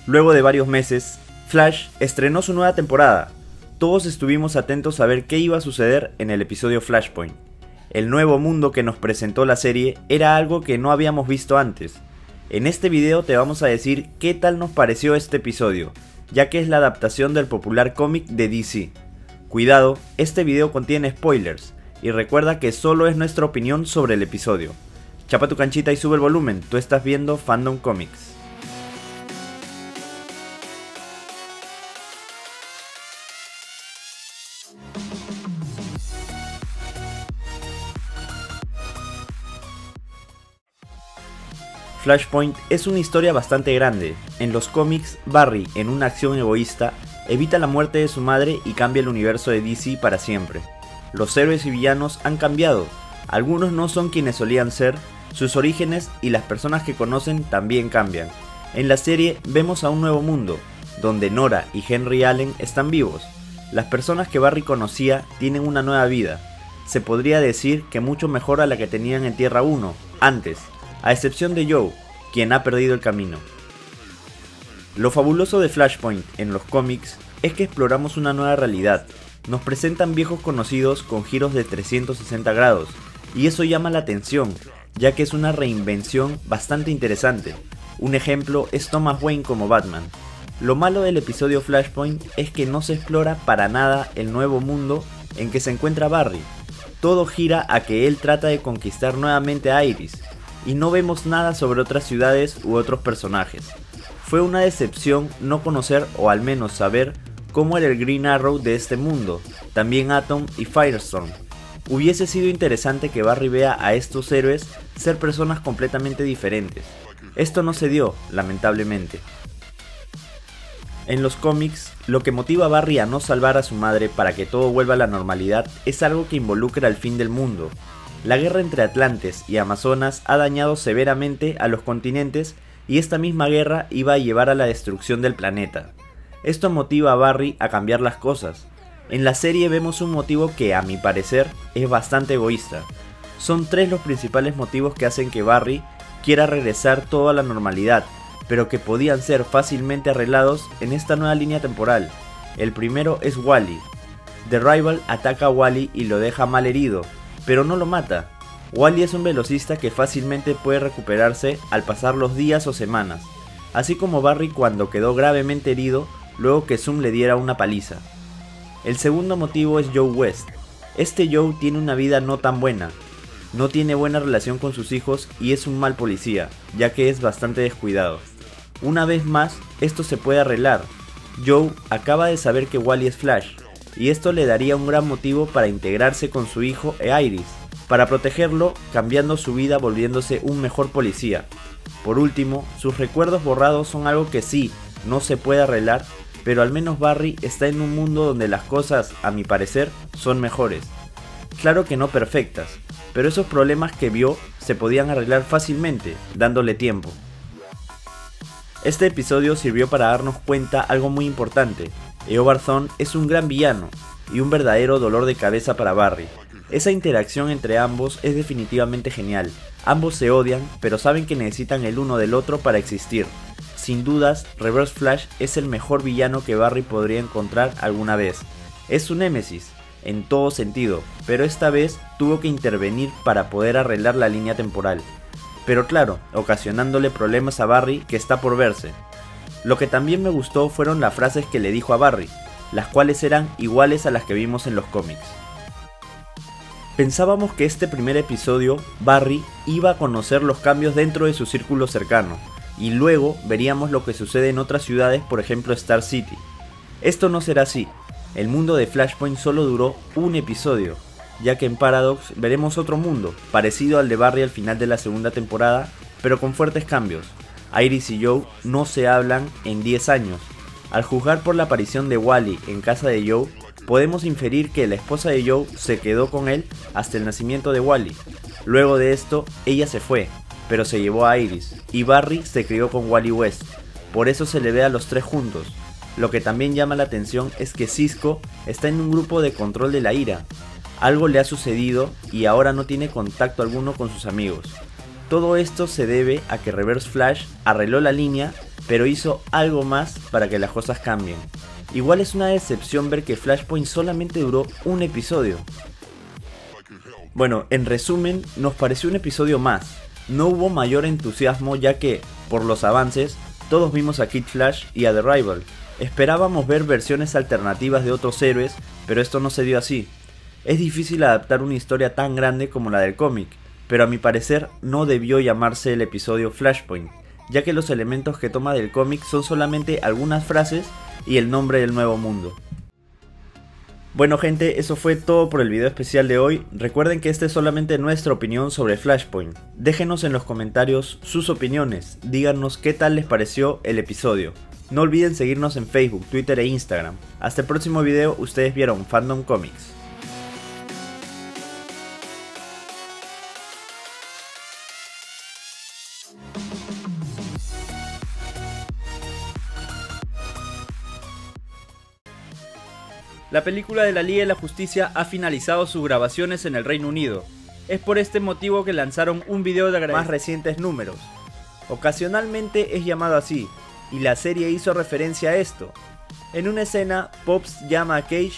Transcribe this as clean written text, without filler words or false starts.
Luego de varios meses, Flash estrenó su nueva temporada. Todos estuvimos atentos a ver qué iba a suceder en el episodio Flashpoint. El nuevo mundo que nos presentó la serie era algo que no habíamos visto antes. En este video te vamos a decir qué tal nos pareció este episodio, ya que es la adaptación del popular cómic de DC. Cuidado, este video contiene spoilers, y recuerda que solo es nuestra opinión sobre el episodio. Chapa tu canchita y sube el volumen, tú estás viendo Fandom Comics. Flashpoint es una historia bastante grande. En los cómics, Barry, en una acción egoísta, evita la muerte de su madre y cambia el universo de DC para siempre. Los héroes y villanos han cambiado, algunos no son quienes solían ser, sus orígenes y las personas que conocen también cambian. En la serie vemos a un nuevo mundo, donde Nora y Henry Allen están vivos. Las personas que Barry conocía tienen una nueva vida, se podría decir que mucho mejor a la que tenían en Tierra 1, antes, a excepción de Joe, quien ha perdido el camino. Lo fabuloso de Flashpoint en los cómics es que exploramos una nueva realidad. Nos presentan viejos conocidos con giros de 360 grados, y eso llama la atención, ya que es una reinvención bastante interesante. Un ejemplo es Thomas Wayne como Batman. Lo malo del episodio Flashpoint es que no se explora para nada el nuevo mundo en que se encuentra Barry. Todo gira a que él trata de conquistar nuevamente a Iris, y no vemos nada sobre otras ciudades u otros personajes. Fue una decepción no conocer o al menos saber cómo era el Green Arrow de este mundo, también Atom y Firestorm. Hubiese sido interesante que Barry vea a estos héroes ser personas completamente diferentes. Esto no se dio, lamentablemente. En los cómics, lo que motiva a Barry a no salvar a su madre para que todo vuelva a la normalidad es algo que involucra el fin del mundo. La guerra entre Atlantes y Amazonas ha dañado severamente a los continentes y esta misma guerra iba a llevar a la destrucción del planeta. Esto motiva a Barry a cambiar las cosas. En la serie vemos un motivo que, a mi parecer, es bastante egoísta. Son tres los principales motivos que hacen que Barry quiera regresar todo a la normalidad, pero que podían ser fácilmente arreglados en esta nueva línea temporal. El primero es Wally. The Rival ataca a Wally y lo deja mal herido, pero no lo mata. Wally es un velocista que fácilmente puede recuperarse al pasar los días o semanas, así como Barry cuando quedó gravemente herido luego que Zoom le diera una paliza. El segundo motivo es Joe West. Este Joe tiene una vida no tan buena, no tiene buena relación con sus hijos y es un mal policía, ya que es bastante descuidado. Una vez más, esto se puede arreglar. Joe acaba de saber que Wally es Flash, y esto le daría un gran motivo para integrarse con su hijo e Iris, para protegerlo, cambiando su vida volviéndose un mejor policía. Por último, sus recuerdos borrados son algo que sí, no se puede arreglar, pero al menos Barry está en un mundo donde las cosas, a mi parecer, son mejores. Claro que no perfectas, pero esos problemas que vio se podían arreglar fácilmente, dándole tiempo. Este episodio sirvió para darnos cuenta algo muy importante. Eobard Thawne es un gran villano y un verdadero dolor de cabeza para Barry. Esa interacción entre ambos es definitivamente genial. Ambos se odian, pero saben que necesitan el uno del otro para existir. Sin dudas, Reverse Flash es el mejor villano que Barry podría encontrar alguna vez. Es su némesis, en todo sentido, pero esta vez tuvo que intervenir para poder arreglar la línea temporal. Pero claro, ocasionándole problemas a Barry que está por verse. Lo que también me gustó fueron las frases que le dijo a Barry, las cuales eran iguales a las que vimos en los cómics. Pensábamos que este primer episodio, Barry iba a conocer los cambios dentro de su círculo cercano, y luego veríamos lo que sucede en otras ciudades, por ejemplo Star City. Esto no será así, el mundo de Flashpoint solo duró un episodio, ya que en Paradox veremos otro mundo, parecido al de Barry al final de la segunda temporada, pero con fuertes cambios. Iris y Joe no se hablan en 10 años. Al juzgar por la aparición de Wally en casa de Joe, podemos inferir que la esposa de Joe se quedó con él hasta el nacimiento de Wally. Luego de esto, ella se fue, pero se llevó a Iris, y Barry se crió con Wally West, por eso se le ve a los tres juntos. Lo que también llama la atención es que Cisco está en un grupo de control de la ira. Algo le ha sucedido y ahora no tiene contacto alguno con sus amigos. Todo esto se debe a que Reverse Flash arregló la línea pero hizo algo más para que las cosas cambien. Igual es una decepción ver que Flashpoint solamente duró un episodio. Bueno, en resumen, nos pareció un episodio más. No hubo mayor entusiasmo ya que, por los avances, todos vimos a Kid Flash y a The Rival. Esperábamos ver versiones alternativas de otros héroes, pero esto no se dio así. Es difícil adaptar una historia tan grande como la del cómic, pero a mi parecer no debió llamarse el episodio Flashpoint, ya que los elementos que toma del cómic son solamente algunas frases y el nombre del nuevo mundo. Bueno gente, eso fue todo por el video especial de hoy. Recuerden que esta es solamente nuestra opinión sobre Flashpoint. Déjenos en los comentarios sus opiniones, díganos qué tal les pareció el episodio. No olviden seguirnos en Facebook, Twitter e Instagram. Hasta el próximo video, ustedes vieron Fandom Comics. La película de la Liga de la Justicia ha finalizado sus grabaciones en el Reino Unido. Es por este motivo que lanzaron un video de más recientes números. Ocasionalmente es llamado así, y la serie hizo referencia a esto. En una escena, Pops llama a Cage